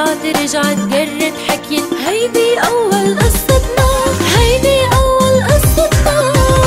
ترجع تجرد حكيت هيدي أول قصتنا، هيدي أول قصتنا.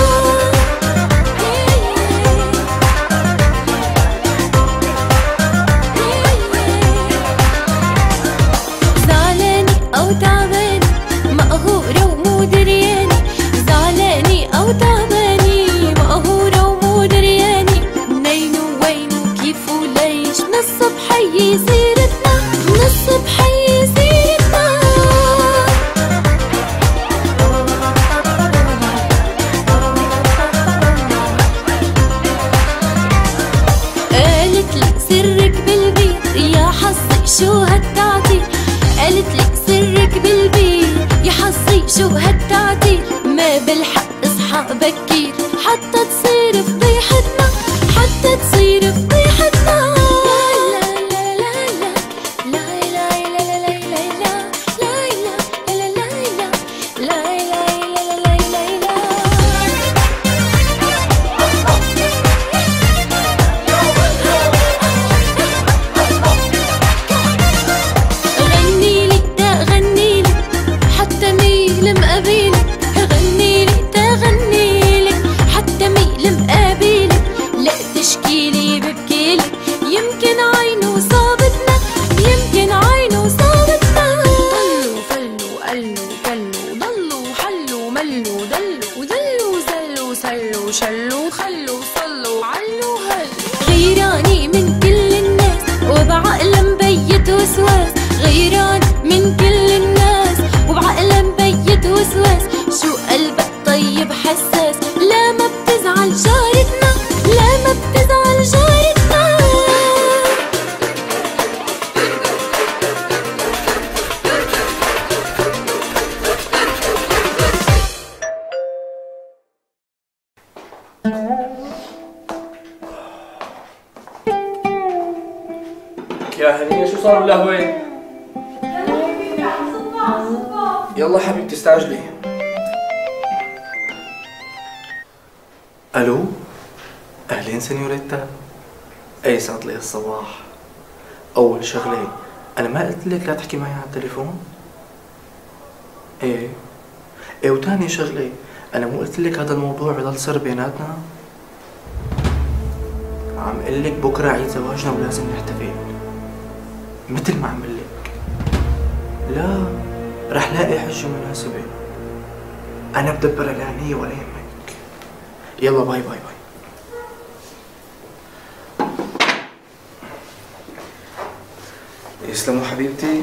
زعلانة أو تعبانة مقهورة ومو دريانة، زعلانة أو تعبانة مقهورة ومو دريانة، منينو وينو كيف وليش من الصبحية سيرتنا، من الصبحية سيرتنا. قالتلي سرك بالبيت يا حظي شو هالتعطيل، قالتلي سرك بالبيت يا حظي شو هالتعطيل، ما بالحق اصحى بكير حتى تصير فضيحتنا، حتى تصير فضيحتنا. شلو خلو صلوا علو هل غيراني من كل الناس وبعقل مبيت وسواس، غيران من كل الناس وبعقل مبيت وسواس، شو قلبك طيب حساس لا ما بتزعل جارتنا، لا ما بتزعل جارتنا. يا هنية شو صار بالقهوة؟ يلا حبيبتي استعجلي. الو اهلين سنيوريتا، اي سعد لي الصباح. اول شغلة انا ما قلت لك لا تحكي معي على التليفون؟ ايه وتاني شغلة انا مو قلت لك هذا الموضوع بضل سر بيناتنا؟ عم قل لك بكره عيد زواجنا ولازم نحتفل مثل ما عم قلك. لا رح لاقي حجة مناسبة، أنا بدبر العنية ولا يهمك. يلا باي باي باي. يسلموا حبيبتي.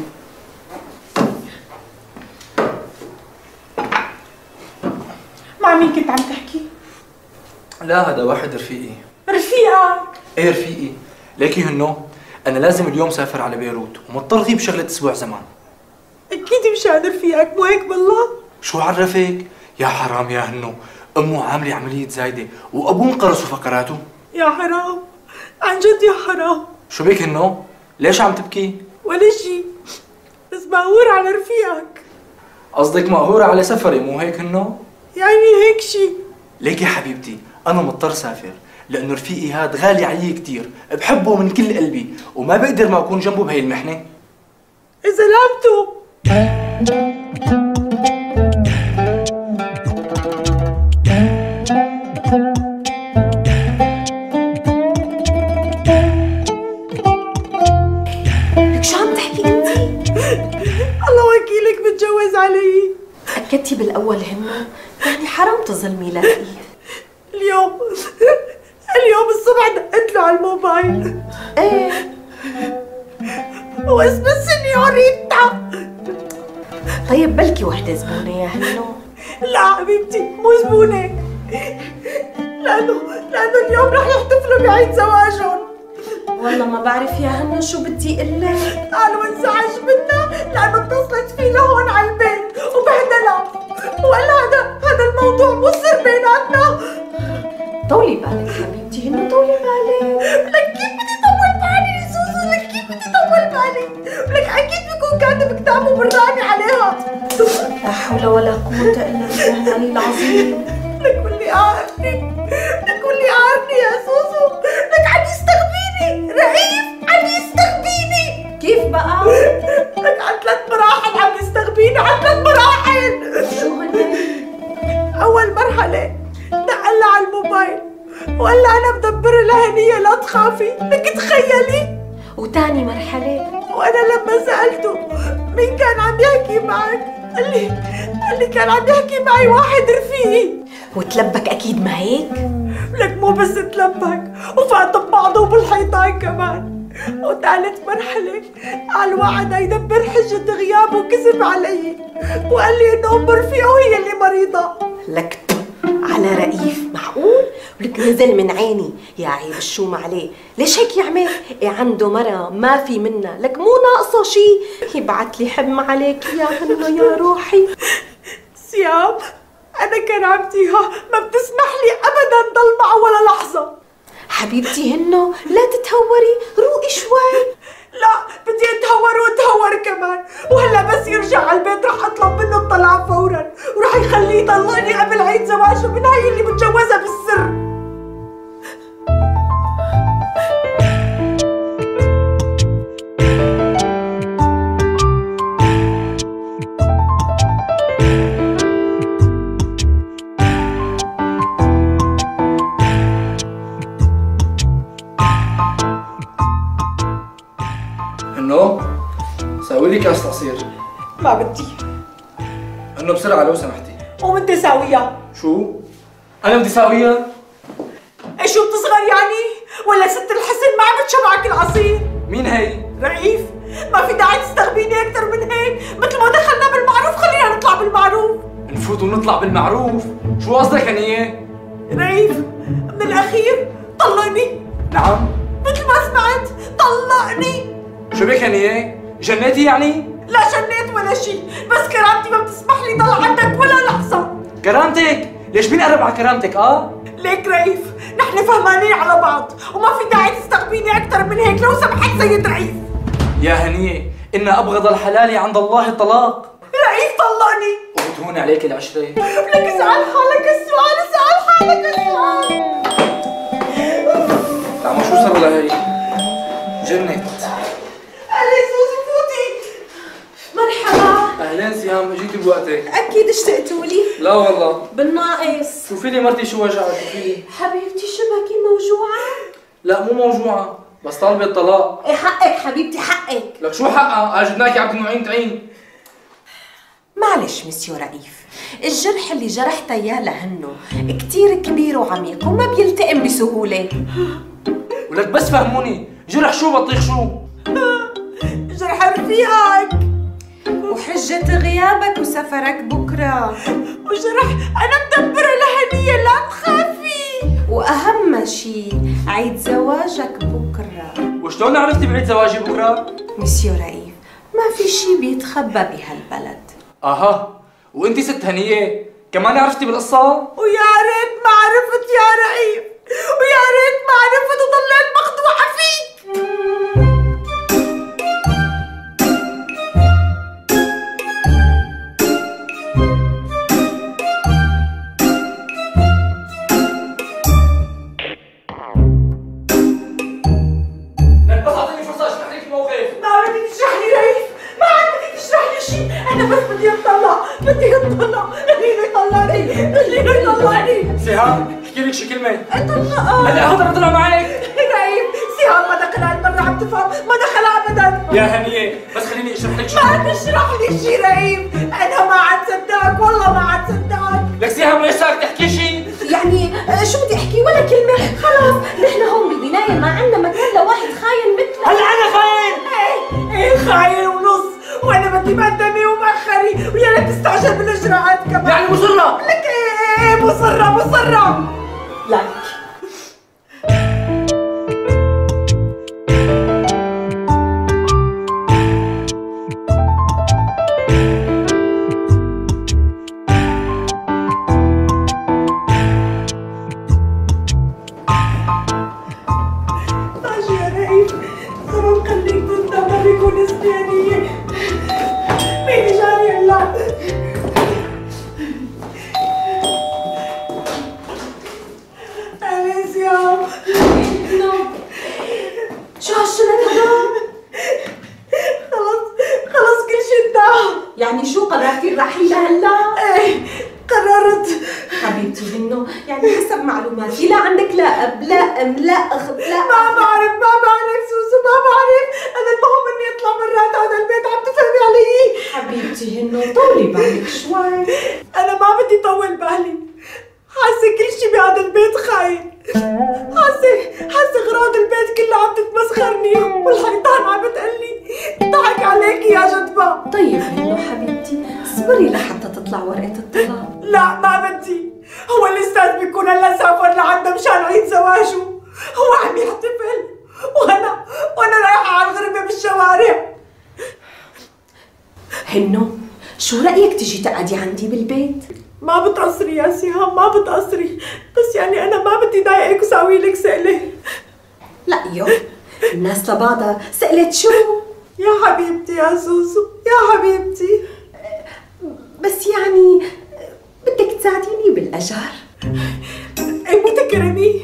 مع مين كنت عم تحكي؟ لا هذا واحد رفيقي. رفيقك؟ ايه رفيقي، ليكي هنو أنا لازم اليوم سافر على بيروت ومضطر غيب شغلة أسبوع زمان. أكيد مشان رفيقك مو هيك بالله؟ شو عرفك؟ يا حرام يا هنو، أمه عاملة عملية زايدة وأبوه انقرص فقراته. يا حرام، عن جد يا حرام. شو بك هنو؟ ليش عم تبكي؟ ولا شي، بس مقهورة على رفيقك. قصدك مقهورة على سفري مو هيك هنو؟ يعني هيك شي. ليك يا حبيبتي أنا مضطر سافر لأنه رفيقي هاد غالي علي كتير، بحبه من كل قلبي وما بقدر ما أكون جنبه بهي المحنة. إذا لعبته لك شو عم تحكي انتي؟ الله وكيلك بتجوز علي. أكدتي بالأول همه؟ يعني حرام تظلمي لاقيه. اليوم الصبح دقت له على الموبايل. ايه واسم السنيوريتا. طيب بلكي وحدة زبونة يا هنو. لا حبيبتي مو زبونة، لأنه اليوم رح يحتفلوا بعيد زواجهم. والله ما بعرف يا هنو شو بدي قلك. قالوا انزعج منها لأنه اتصلت فيه لهون على البيت وبهدلها، وقال هذا الموضوع مو سر بيناتنا. طولي بالك حبيبتي هنو، طولي بالك. لك كيف بدي طول بالي يا سوسو، لك كيف بدي طول بالي؟ لك أكيد بكون كاتب كتاب وبراني عليها. لا حول ولا قوة إلا بالله العلي العظيم. لك واللي قهرني يا سوسو، لك عم يستغبيني، رهيف عم يستغبيني. كيف بقى؟ لك هنية لا تخافي، لك تخيلي. وتاني مرحلة؟ وأنا لما سألته مين كان عم يحكي معك، قال لي كان عم يحكي معي واحد رفيقي. وتلبك أكيد ما هيك؟ لك مو بس تلبك، وفات ببعضه بالحيطان كمان. وثالث مرحلة قال وعد يدبر حجة غيابه وكذب علي، وقال لي إنه أم رفيقه هي اللي مريضة. لك على رئيف، معقول؟ ولك نزل من عيني يا عيب الشوم عليه، ليش هيك يعمل؟ إيه عنده مرة ما في منها، لك مو ناقصه شي يبعت لي حم عليك يا هنو يا روحي. سيام أنا كرامتيها ما بتسمح لي أبداً ضل معه ولا لحظة. حبيبتي هنو لا تتهوري، روقي شوي. لا بدي اتهور واتهور كمان، وهلا بس يرجع على البيت رح اطلب منه الطلاق فورا، ورح يخليه يطلقني قبل عيد زواجه من هاي اللي متجوزها بالسر. انه ساوي لي كاس عصير. ما بدي. انه بسرعه لو سمحتي. وانت ساويها. شو؟ انا بدي ساويها؟ ايش شو بتصغر يعني؟ ولا ست الحسن ما عم بتشبعك العصير؟ مين هي؟ رئيف، ما في داعي تستغبيني اكثر من هيك، مثل ما دخلنا بالمعروف خلينا نطلع بالمعروف. نفوت ونطلع بالمعروف؟ شو قصدك هنية؟ رئيف من الاخير طلقني. نعم؟ مثل ما سمعت طلقني. شو بك هنية؟ جنيتي يعني؟ لا جنيت ولا شيء، بس كرامتي ما بتسمح لي ضل عندك ولا لحظة. كرامتك؟ ليش مين قرب على كرامتك ليك رئيف، نحن فهمانين على بعض، وما في داعي تستغبيني أكثر من هيك لو سمحت سيد رئيف. يا هنية، إن أبغض الحلال عند الله الطلاق. رئيف طلقني. وبتهون عليك العشرة. لك اسأل حالك السؤال، اسأل حالك السؤال. عمو شو صار لها هي؟ جنت. أهلا سوزي فوتي. مرحبا. أهلين سيام، اجيتي بوقتك. أكيد اشتقتوا لي. لا والله. بالناقص. شوفي لي مرتي شو وجعها، شوفي لي. حبيبتي شبكي موجوعة؟ لا مو موجوعة، بس طالبة الطلاق. إيه حقك حبيبتي حقك. لك شو حقها؟ جبناكي عبد المعين تعين. معلش مسيو رئيف، الجرح اللي جرحته يا لهنو كتير كبير وعميق وما بيلتئم بسهولة. ولك بس فهموني، جرح شو بطيخ شو؟ جرح رفيقك. وحجة غيابك وسفرك بكرة. وجرح أنا مدبرة لهنية لا تخافي. وأهم شي عيد زواجك بكرة. وشلون عرفتي بعيد زواجي بكرة؟ مسيو رئيف، ما في شي بيتخبى بهالبلد. اها، وانتي ست هنية كمان عرفتي بالقصة؟ ويا ريت ما عرفت يا رئيف، ويا ريت ما عرفت وضليت مخدوعة فيك. لك بس اعطيني فرصة اشرح لك الموقف. ما بدك تشرح لي رئيف، ما عاد بدك تشرح لي شيء، أنا بس بدي أطلع، بدي أطلع، خليني يطلعني، خليني يطلعني. سهام احكي لك شي كلمة. أطلع. هلا هذا بطلع معك. رئيف، سهام ما دخل هالمرة عم تفهم، ما دخل أبدا. يا هنية بس خليني اشرح لك شي. ما تشرح لي شيء رئيف، أنا ما عاد صدقك، والله ما عاد صدقك. لك سهام ليش ساكت تحكي شي؟ يعني شو بدي احكي ولا كلمة؟ خلاص نحن هون بالبناية ما عندنا مكان لواحد خاين مثلك. هلا انا خاين؟ ايه خاين ونص، وانا بدي مقدمة ومأخري، ويا ريت تستعجل بالاجراءات كمان. يعني مصرة؟ لك ايه مصرة. لك ماشي يا رئيف، سبب خليك تندم ما بيكون اسبانية. مين جاني هلا؟ أهلا سيام. شو هالشنط هدول؟ خلص كل شيء انتهى. يعني شو قررتي الرحيل هلا؟ ايه قررت حبيبتي هنو يعني حسب معلوماتي لا عندك لا اب لا ام لا اخ لا ما بعرف سوسو، ما بعرف. انا المهم اني اطلع مرات هذا البيت، عم تفهمي علي؟ حبيبتي هنو طولي بالك شوي. انا ما بدي طول بالي، حاسه كل شيء بهذا البيت خاين، حاسه اغراض البيت كلها عم تتمسخرني، والحيطان عم بتقلي ضحك عليكي يا جدبه. طيب هنو حبيبتي اصبري لحتى تطلع ورقة الطلاق. لا ما بدي، هو الاستاذ بيكون هلا سافر لعندنا مشان عيد زواجه، هو عم يحتفل وانا رايحه على الغربه بالشوارع. هنو شو رأيك تجي تقعدي عندي بالبيت؟ ما بتقصري يا سهام، ما بتقصري، بس يعني انا ما بدي ضايقك وساوي لك سئله. لا يو الناس لبعضها سألت شو؟ يا حبيبتي يا سوسو يا حبيبتي، بس يعني بدك تساعديني بالأجار. اي مو تكرمي.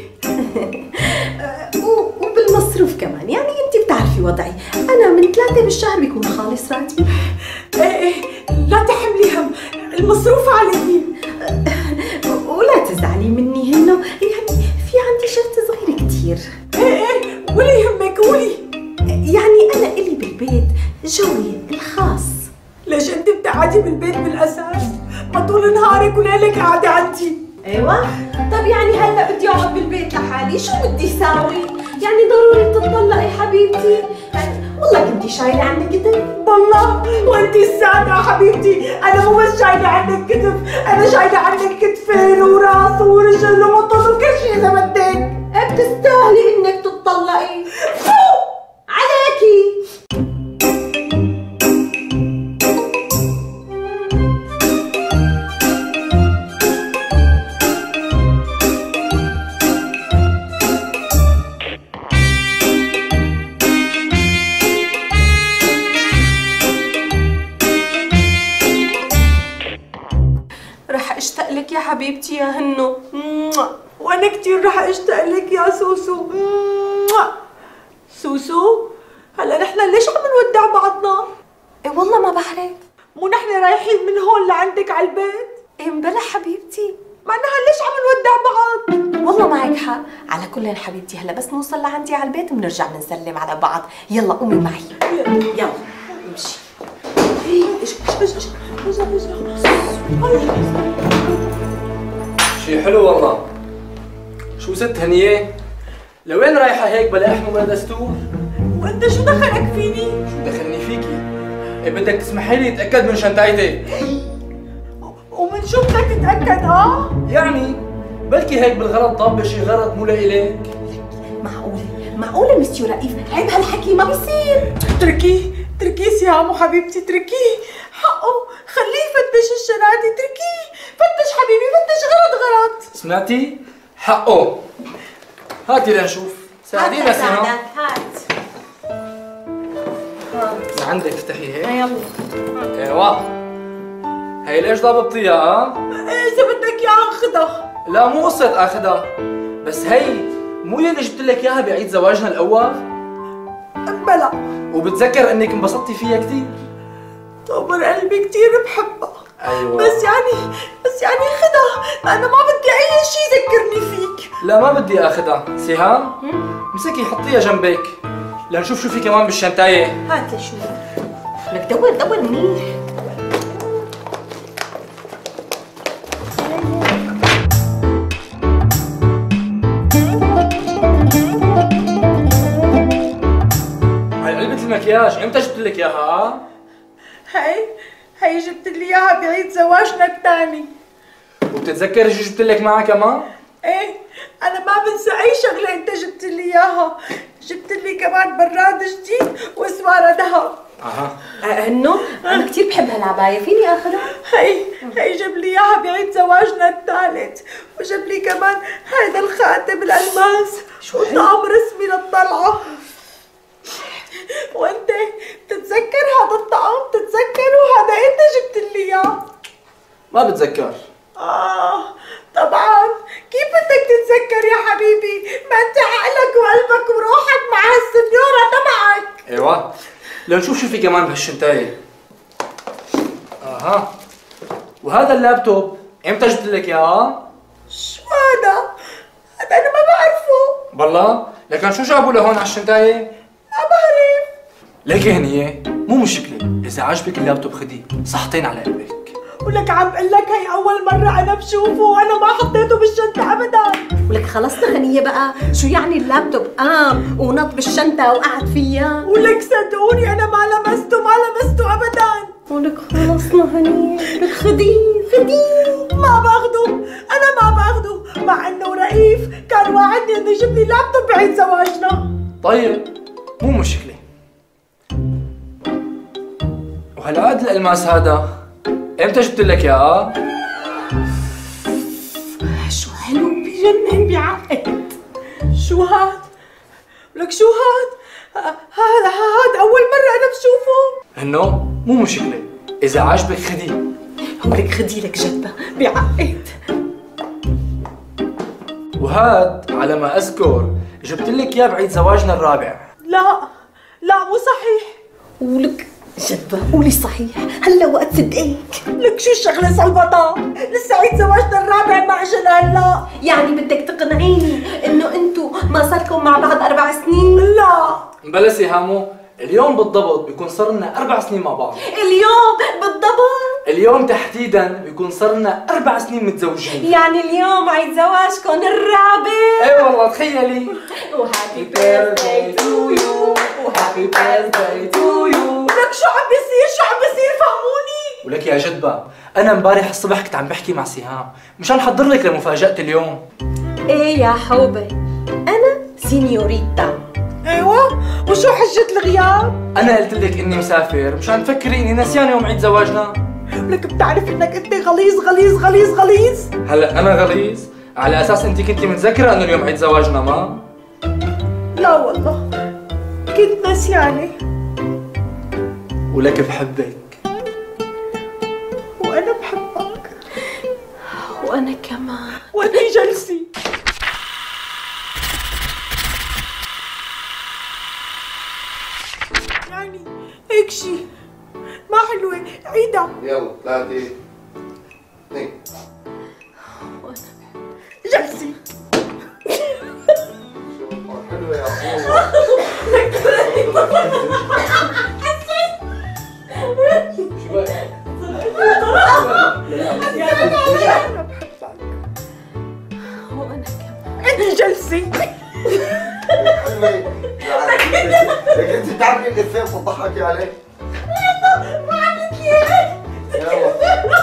وبالمصروف كمان، يعني انت بتعرفي وضعي، انا من 3 بالشهر بيكون خالص راتبي. ايه لا تحملي هم، المصروف علي. ولا تزعلي مني هنو، يعني في عندي شرط صغير كتير. ايه ولا يهمك قولي. يعني انا الي بالبيت جوي الخاص. ليش انت بتقعدي بالبيت بالاساس؟ ما طول نهارك وليلك قاعده عندي. ايوه طب يعني هلا بدي اقعد بالبيت لحالي، شو بدي ساوي؟ يعني ضروري تطلقي حبيبتي؟ يعني والله كنتي شايله عنك كتف. والله وانت السادة يا حبيبتي، انا مو بس شايله عنك كتف، انا شايله عنك كتفين وراس ورجل ومطط وكل شيء اذا بدك. بتستاهلي انك تطلقي عليكي. رح اشتاق لك يا حبيبتي يا هنو. وانا كثير رح اشتاق لك يا سوسو. سوسو هلا نحن ليش عم نودع بعضنا؟ ايه والله ما بعرف. مو نحن رايحين من هون لعندك على البيت؟ ايه مبلا حبيبتي، معناها ليش عم نودع بعض؟ والله معك حق. على كل حبيبتي هلا بس نوصل لعندي على البيت بنرجع بنسلم على بعض. يلا قومي معي يلا امشي. شي حلو والله. شو ست هنية؟ لوين رايحة هيك بلا احمى ولا دستور؟ وانت شو دخلك فيني؟ شو دخلني فيكي؟ ايه بدك تسمحي لي اتأكد من شنطايتك. ومن شو بدك تتأكد يعني بلكي هيك بالغلط طابة شي غلط مو لإلك. معقولة مستيو رئيف، عيب هالحكي ما بيصير. تركيه سهام وحبيبتي، تركيه حقه، خليه يفتش الشنادي، تركيه فتش حبيبي، فتش غلط. سمعتي؟ حقه. هاتي لنشوف. ساعدينا سهام. هات عندك افتحي هيك. يلا. ايوه. هي ليش ضابطيها اذا بدك اياها خدها. لا مو قصة اخذها، بس هي مو يلي جبت لك اياها بعيد زواجنا الاول؟ بلا. وبتذكر انك انبسطتي فيها كثير؟ طبر قلبي كثير بحبها. ايوه بس يعني خدها، انا ما بدي اي شيء يذكرني فيك. لا ما بدي اخذها. سهام امسكي حطيها جنبك لنشوف شو في كمان بالشنطايه. هات لشوف لك. دور منيح. هاي علبة المكياج امتى جبت لك اياها؟ هي جبت لي اياها بعيد زواجنا الثاني. وبتتذكري شو جبت لك معها كمان؟ ايه انا ما بنسى اي شغله انت جبت لي اياها. جبت لي كمان براد جديد وسواره ذهب. هنو انا كثير بحب هالعبايه، فيني اخذها؟ هي جاب لي اياها بعيد زواجنا الثالث، وجاب لي كمان هذا الخاتم الالماس وطعم رسمي للطلعه. وانت بتتذكر هذا الطعم؟ بتتذكر؟ وهذا انت جبت لي اياه. ما بتذكر. طبعا كيف بدك تتذكر يا حبيبي؟ ما انت عقلك وقلبك وروحك مع هالسنيوره تبعك. ايوه لنشوف شو في كمان بهالشنطايه. وهذا اللابتوب امتى جبت لك اياه؟ شو هذا؟ هذا أنا ما بعرفه. والله؟ لكن شو جابوا لهون على الشنطاية؟ ما بعرف. ليك هنية مو مشكلة، إذا عجبك اللابتوب خديه، صحتين على قلبك. ولك عم بقول لك هي أول مرة أنا بشوفه وأنا ما حطيته بالشنطة أبداً. ولك خلصنا هنية بقى، شو يعني اللابتوب قام ونط بالشنطة وقعد فيها؟ ولك صدقوني أنا ما لمسته أبداً. ولك خلصنا هنية، لك خديه. ما باخده، أنا ما باخده، مع إنه رئيف كان واعدني إنه يجيب لي لابتوب بعيد زواجنا. طيب مو مشكلة. وهالعقد الألماس هذا امتى جبت لك اياه؟ شو حلو بجنن بعقد. شو هاد؟ لك شو هاد؟ هاد أول مرة أنا بشوفه. إنه مو مشكلة، إذا عجبك خديه. ولك خدي لك جدة بعقد. وهاد على ما أذكر جبت لك إياه بعيد زواجنا الرابع. لا مو صحيح. ولك جدة قولي صحيح، هلا وقت صدقك. لك شو الشغلة صلبطة؟ لسه عيد زواجنا الرابع ما اجى هلا. يعني بدك تقنعيني انه انتو ما صاركم مع بعض 4 سنين؟ لا بلا سهامو، اليوم بالضبط بيكون صار لنا 4 سنين مع بعض. اليوم بالضبط؟ اليوم تحديدا بيكون صار لنا 4 سنين متزوجين. يعني اليوم عيد زواجكم الرابع. ايه والله تخيلي. وهابي بيرثداي تو يو، وهابي بيرثداي تو يو. لك شو عم بيصير فهموني. ولك يا جدبة، أنا امبارح الصبح كنت عم بحكي مع سهام مشان حضر لك لمفاجأة اليوم. ايه يا حوبي، أنا سينيوريتا. ايوه، وشو حجة الغياب؟ أنا قلت لك إني مسافر مشان تفكري إني نسيان يوم عيد زواجنا. لك بتعرف إنك أنت غليظ. هلا أنا غليظ؟ على أساس أنت كنتي متذكرة إنه اليوم عيد زواجنا ما؟ لا والله كنت نسيانة. ولك بحبك. وأنا بحبك. وأنا كمان. وأنت جلسي. يعني هيك شي ما حلوة. عيدها. يلا 3 2. جلسي. حلوة يا أنا بحبك. وأنا كمان. أنت جلسي. حلوة. لكن انت بتعرفي الإفيه بتضحكي عليه. ما عملت لي هيك. يلا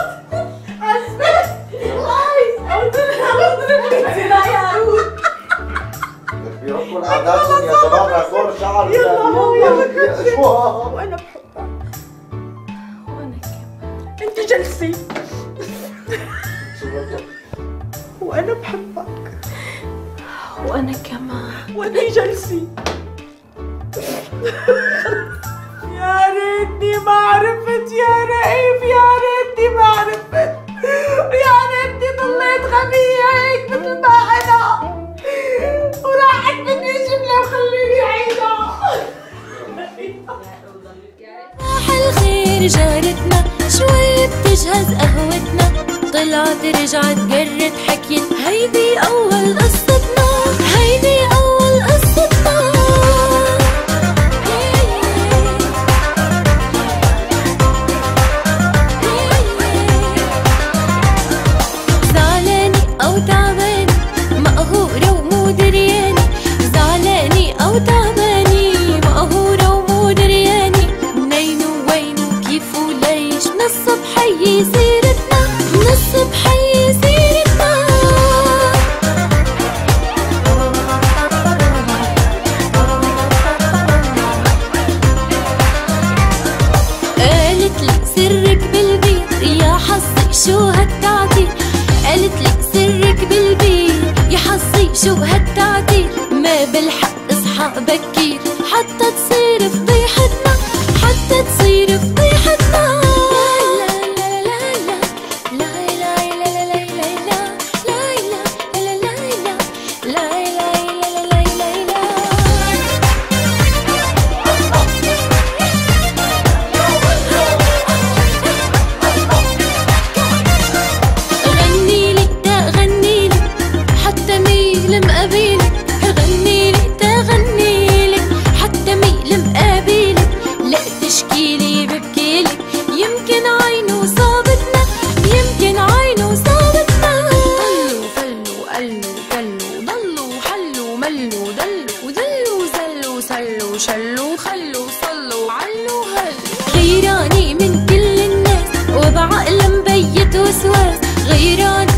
بيربوا العادات يا شباب عصور الشعر. يلا شو وأنا بحبك. وأنا كمان. أنت جلسي. وأنا بحبك. وأنا كمان. وأنت جلسي. يا ريتني ما عرفت يا رئيف، يا ريتني ما عرفت، يا ريتني ضليت غبية هيك مثل ما أنا، وراحت مني جملة وخليني عيدها. صباح الخير جارتنا، شوي بتجهز قهوتنا، طلعت رجعت قرت حكيت هيدي أول قصتنا، هيدي أول قصتنا. زعلانة أو تعبانة، مقهورة ومو دريانة، زعلانة أو تعبانة، مقهورة ومو دريانة، منين ووين وكيف وليش، من الصبحية سيرتنا، من الصبحية سيرتنا. قالت لي سرك بالبيت يا حظي شو هالتعطيل، قالت لي سرك بالبيت يا حظي شو هالتعطيل، ما بالحق اصحى بكير حتى تصير فضيحتنا، حتى تصير فضيحتنا. غني غيران